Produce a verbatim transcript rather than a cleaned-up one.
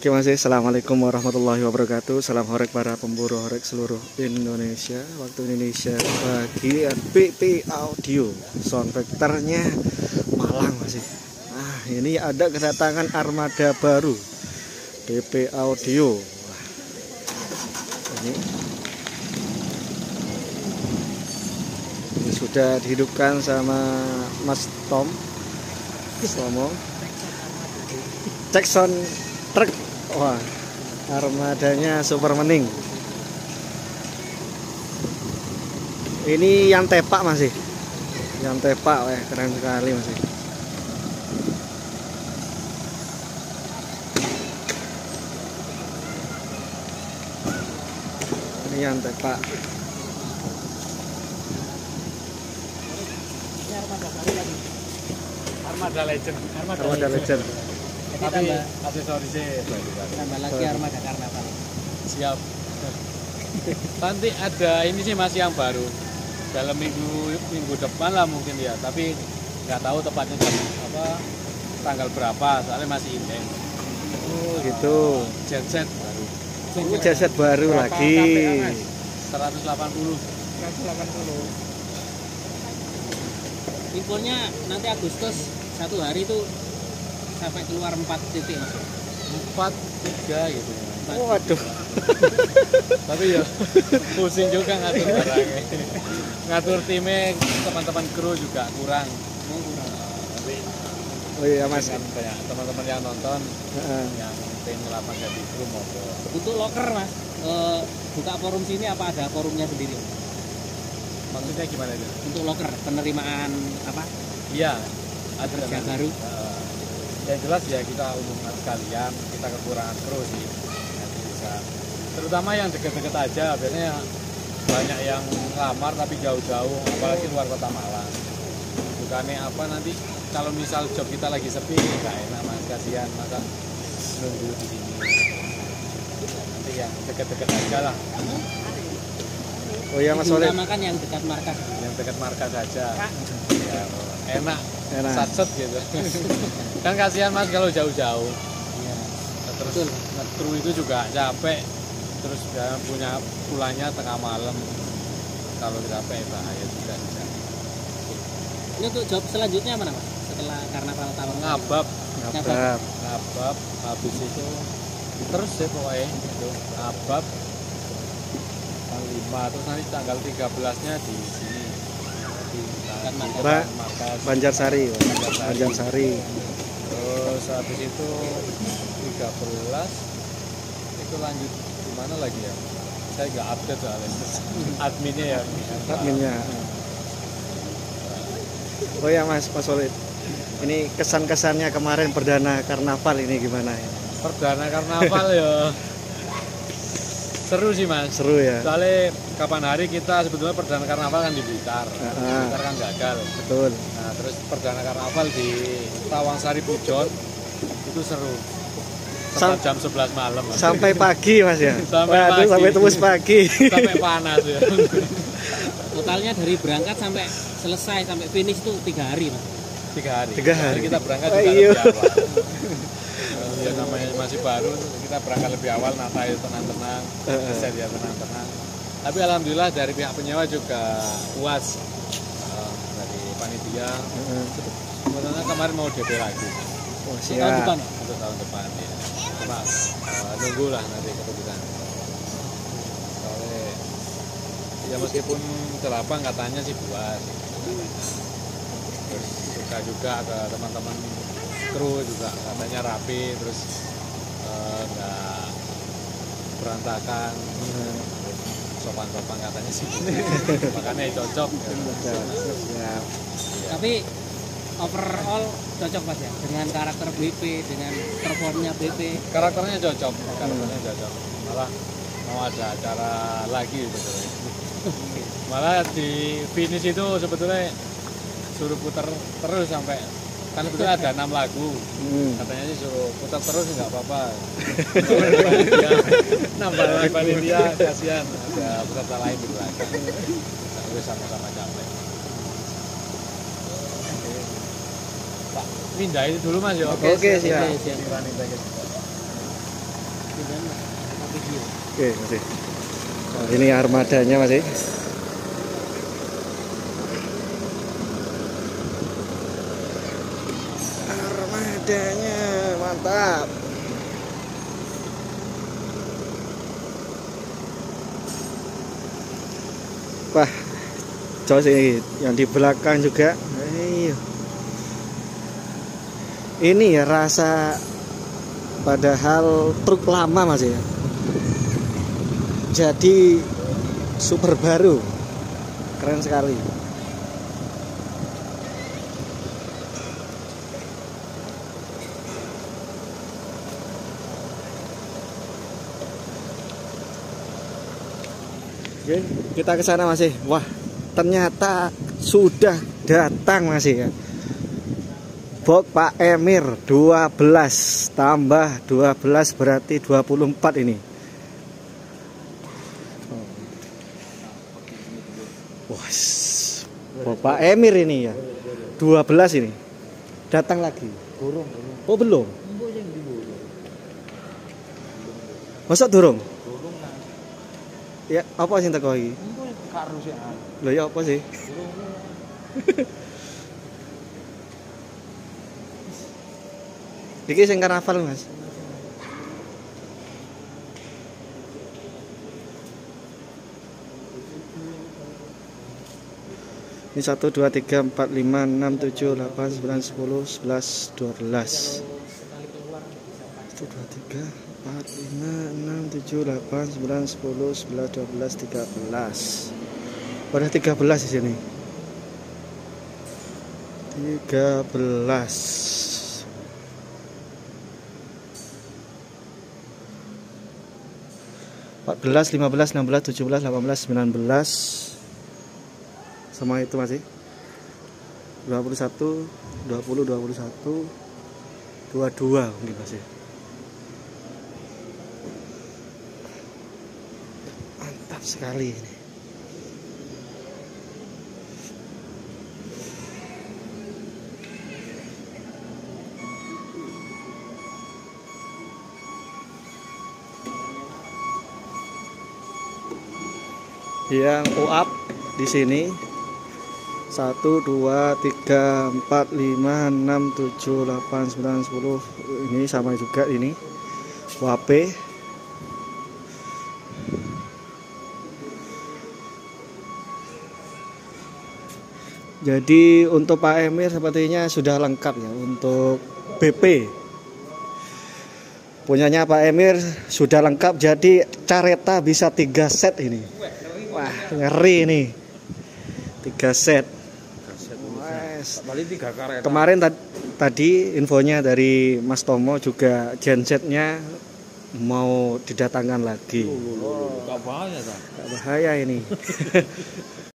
Oke Mas, assalamualaikum warahmatullahi wabarakatuh. Salam horek para pemburu horek seluruh Indonesia. Waktu Indonesia bagian B P Audio sound vektornya Malang masih. Nah ini ada kedatangan armada baru B P Audio. Ini, ini sudah dihidupkan sama Mas Tom Tomo. Cek sound truk. Wah, armadanya super mening. Ini yang tepak masih, yang tepak, weh keren sekali masih. Ini yang tepak. Ini armada baru lagi. Armada Legend. Armada, Armada Legend. Legend. Tapi aksesorisnya tambah lagi armada karnaval. Siap. Nanti ada ini sih masih yang baru dalam minggu minggu depan lah mungkin ya, tapi nggak tahu tepatnya jam apa tanggal berapa soalnya masih indeng. Oh gitu. Genset baru. Oh, genset baru Berapa lagi. seratus delapan puluh. seratus delapan puluh. Infonya nanti Agustus satu hari itu sampai keluar empat titik mas. Empat tiga gitu. Oh, waduh. Tapi ya pusing juga ngatur barangnya. Ngatur timnya teman-teman kru juga kurang. Oh, kurang. Tapi Oh iya Mas. kan banyak teman-teman yang nonton Heeh. yang tim delapan jadi kru mau. Untuk loker mas, eh, buka forum sini apa ada forumnya sendiri? Maksudnya gimana itu? Untuk loker penerimaan apa? Iya, ada Kerja nanti. baru. Uh, yang jelas ya kita umumkan sekalian, kita kekurangan kru sih. Nanti bisa. Terutama yang deket-deket aja, biasanya banyak yang ngelamar tapi jauh-jauh, apalagi luar kota Malang. Bukannya apa nanti kalau misal job kita lagi sepi, nggak enak mas, kasihan masa nunggu di sini. Nanti yang deket-deket aja lah. Oh iya Mas Solid. Makan yang dekat markas. Yang dekat markas saja. Ya, enak, Enak. satset gitu. Kan kasihan mas kalau jauh-jauh. Iya. Terus kru itu juga capek. Terus dia punya pulangnya tengah malam. Kalau capek bahaya juga. Ini untuk job selanjutnya mana mas? Setelah karnaval tahun Ngabab, Ngabab. ngabab. Habis itu terus deh pokoknya itu ngabab. Tanggal lima terus nanti tanggal tiga belasnya di sini. Di Ba- markas. Banjarsari. Banjarsari. Banjarsari. Terus habis itu tiga belas itu lanjut di mana lagi ya? Saya nggak update soalnya. Adminnya ya. Adminnya. Oh ya Mas, Mas Solid. Ini kesan-kesannya kemarin perdana karnaval ini gimana ya? Perdana karnaval ya. Seru sih mas. Seru ya. Soalnya kapan hari kita sebetulnya perdana karnaval kan di Blitar. Ah. Blitar kan gagal. Betul. Nah terus perdana karnaval di Tawangsari Pujon itu seru. Sam- Sampai jam sebelas malam. Mas. Sampai pagi Mas ya. Sampai Waduh, pagi. sampai tembus pagi. Sampai panas ya. Totalnya dari berangkat sampai selesai sampai finish itu tiga hari mas. Tiga hari. Tiga hari. Jadi kita berangkat Oh, juga iya. lebih awal. Ya namanya masih baru, kita berangkat lebih awal, nata itu tenang-tenang, Heeh. set ya tenang-tenang. Tapi alhamdulillah dari pihak penyewa juga puas uh, dari panitia. Heeh. Sebenarnya kemarin mau D P lagi Oh, Tahun siap. depan ya? untuk tahun depan ya. Cuma uh, nunggu lah nanti keputusan. Soalnya ya meskipun celapang katanya sih puas. Terus suka juga ke teman-teman kru juga katanya rapi, terus eh, nggak berantakan, sopan-sopan katanya sih. Makanya cocok. Ya. Siap. Tapi overall cocok mas ya dengan karakter B P, dengan performnya B P. Karakternya cocok, karakternya cocok. Malah mau ada acara lagi sebetulnya. Malah di finish itu sebetulnya suruh putar terus sampai kan sebetulnya ada enam lagu. Hmm. Katanya sih suruh putar terus nggak apa-apa. Nambah lagi panitia, kasihan ada peserta lain di belakang. Tapi sama-sama capek. Pak, pindah itu dulu mas ya. Oke, siap. Oke, siap. Running back. kemudian kita video. Oke masih. Nah, ini armadanya masih. Armadanya mantap. Wah, jos ini yang di belakang juga. Ayo. Ini ya rasa padahal truk lama masih ya. Jadi super baru, keren sekali. Oke, kita ke sana masih. Wah, ternyata sudah datang masih ya. Box Pak Emir dua belas tambah dua belas berarti dua puluh empat ini. Wah, box Pak Emir ini ya. dua belas ini. Datang lagi. Oh, belum. Masa durung? Ya, apa sih teko iki? Lho ya apa sih? Iki sing karnaval, Mas. Ini satu, dua, tiga, empat, lima, enam, tujuh, delapan, sembilan, sepuluh, sebelas, dua belas. satu, dua, tiga, empat, lima, enam, tujuh, delapan, sembilan, sepuluh, sebelas, dua belas, tiga belas. Ada tiga belas di sini. tiga belas. empat belas, lima belas, enam belas, tujuh belas, delapan belas, sembilan belas. Sama itu masih. dua puluh satu, dua puluh, dua puluh satu, dua puluh dua mungkin masih. Mantap sekali ini. Yang up di sini satu, dua, tiga, empat, lima, enam, tujuh, delapan, sembilan, sepuluh. Ini sama juga ini W A P. Jadi untuk Pak Emir sepertinya sudah lengkap ya untuk B P. Punyanya Pak Emir sudah lengkap, jadi careta bisa tiga set ini. Wah, ngeri nih. tiga set. Kemarin tad tadi infonya dari Mas Tomo juga gensetnya mau didatangkan lagi. Oh, gak bahaya, Gak bahaya ini.